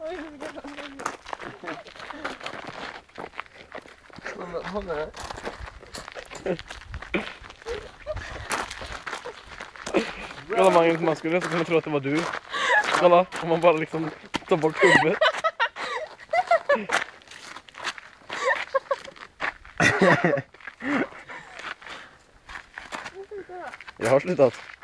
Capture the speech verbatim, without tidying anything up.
Håll här. Kolla Magnus, man skulle nästan kunna tro att det var du. Kolla, om man bara liksom tar bort huvudet. Jag har slutat.